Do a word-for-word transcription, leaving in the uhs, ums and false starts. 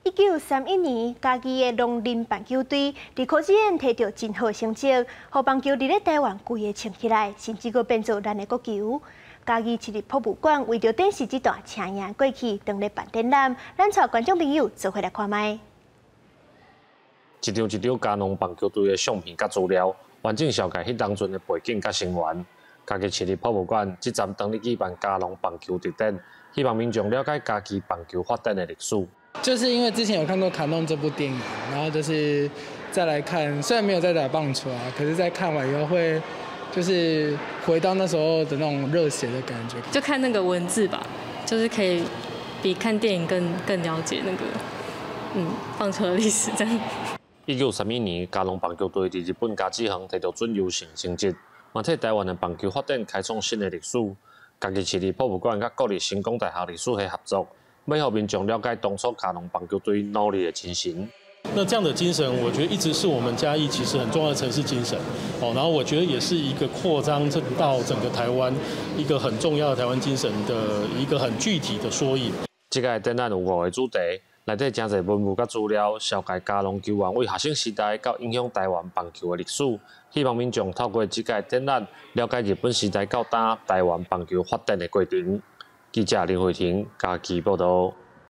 一九三一年，家己的农林棒球队伫科技院摕到真好成绩，互棒球伫咧台湾规个撑起来，甚至阁变做咱的国球。家己市立博物馆为着展示这段青年过去，当咧办展览，咱带观众朋友做伙来看卖。 一张一张嘉农棒球队的相片甲资料，完整绍介迄当阵的背景甲成员。家己市立博物馆即站当日举办嘉农棒球特展，希望民众了解家己棒球发展的历史。 就是因为之前有看过《卡农》这部电影，然后就是再来看，虽然没有在打棒球啊，可是在看完以后会就是回到那时候的那种热血的感觉。 就看那个文字吧，就是可以比看电影更更了解那个嗯棒球的历史这样。 一九三一年，嘉农棒球队伫日本甲子园摕到准优胜成绩，嘛替台湾的棒球发展开创新的历史。家己市立博物馆甲国立成功大学历史系合作，要让民众了解当初嘉农棒球队努力的精神。 那这样的精神，我觉得一直是我们嘉义其实很重要的城市精神。哦，然后我觉得也是一个扩张到整个台湾一个很重要的台湾精神的一个很具体的缩影。 这个展览有五个主题。内底真侪文物甲资料，绍介嘉农球员为学生时代到影响台湾棒球的历史，希望民众透过这个展览，了解日本时代到打台湾棒球发展的过程。记者林慧婷，家己报道。